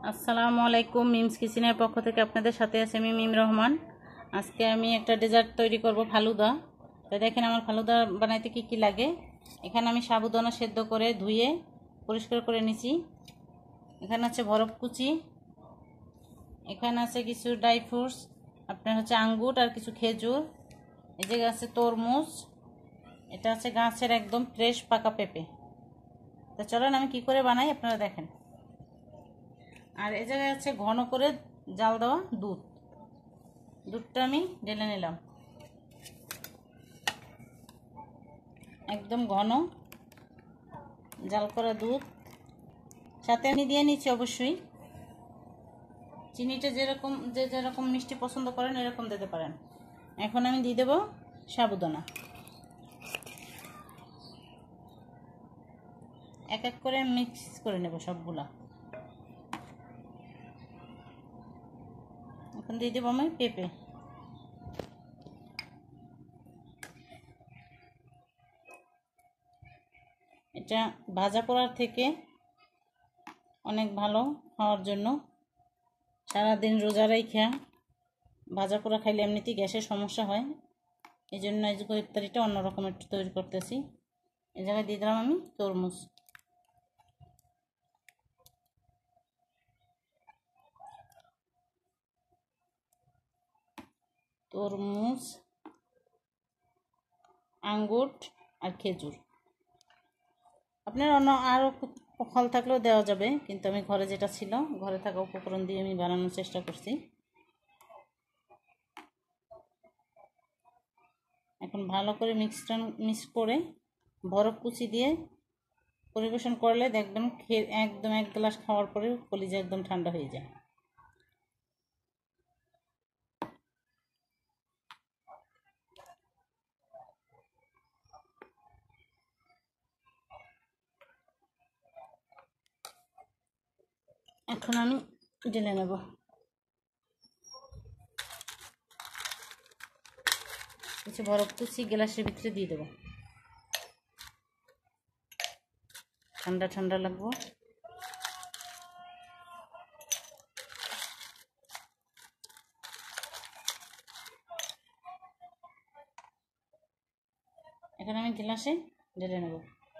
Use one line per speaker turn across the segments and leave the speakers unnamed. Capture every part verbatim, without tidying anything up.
আসসালামু আলাইকুম। মিমস কিচেনের পক্ষ থেকে আপনাদের সাথে আছে আমি মিম রহমান। আজকে আমি একটা ডেজার্ট তৈরি করব, ফালুদা। তো দেখেন আমার ফালুদা বানাইতে কি কি লাগে। এখানে আমি সাবুদানা সেদ্ধ করে ধুয়ে পরিষ্কার করে নিছি। এখানে আছে বরফ কুচি, এখানে আছে কিছু ড্রাই ফ্রুটস, আপনার হচ্ছে আঙ্গুর আর কিছু খেজুর, এই যে আছে তরমুজ, এটা আছে গাছের একদম ফ্রেশ পাকা পেঁপে। তো চলেন আমি কি করে বানাই আপনারা দেখেন। আর এই জায়গায় আছে ঘন করে জাল দেওয়া দুধ। দুধটা আমি ঢেলে নিলাম, একদম ঘন জাল করা দুধ। সাথে আমি দিয়ে নিচ্ছি অবশ্যই চিনিটা, যেরকম যে যেরকম মিষ্টি পছন্দ করেন এরকম দিতে পারেন। এখন আমি দিয়ে দেবো সাবুদানা, এক এক করে মিক্স করে নেব সবগুলা। এখন দিয়ে দেবো আমি পেঁপে। এটা ভাজা পোড়ার থেকে অনেক ভালো খাওয়ার জন্য। সারাদিন রোজা রাইখা ভাজা পোড়া খাইলে এমনিতেই গ্যাসের সমস্যা হয়, এই জন্য এই যে ইফতারিটা অন্যরকম একটু তৈরি করতেছি। এই জায়গায় দিয়ে দিলাম আমি তরমুজ। তরমুজ, আঙ্গুর আর খেজুর। আপনার অন্য আরও ফল থাকলেও দেওয়া যাবে, কিন্তু আমি ঘরে যেটা ছিল ঘরে থাকা উপকরণ দিয়ে আমি বানানোর চেষ্টা করছি। এখন ভালো করে মিক্সটা মিক্স করে বরফ কুচি দিয়ে পরিবেশন করলে দেখবেন খেয়ে একদম এক গ্লাস খাওয়ার পরে কলিজা একদম ঠান্ডা হয়ে যায়। এখন আমি ঢেলে নেব। কিছু বরফ কুচি গ্লাসের ভিতরে দিয়ে দেবো, ঠান্ডা ঠান্ডা লাগবো। এখন আমি গ্লাসে ঢেলে নেব।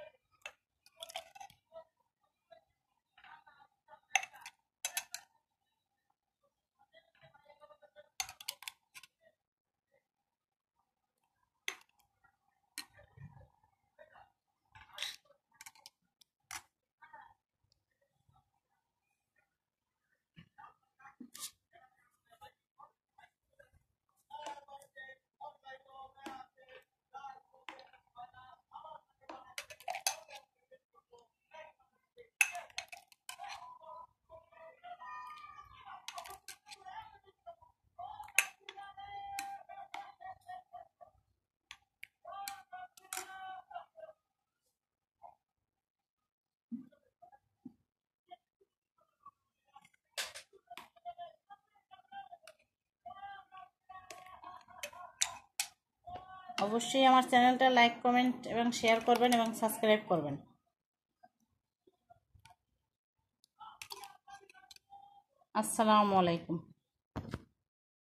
অবশ্যই আমার চ্যানেলটা লাইক, কমেন্ট এবং শেয়ার করবেন এবং সাবস্ক্রাইব করবেন। আসসালামু আলাইকুম।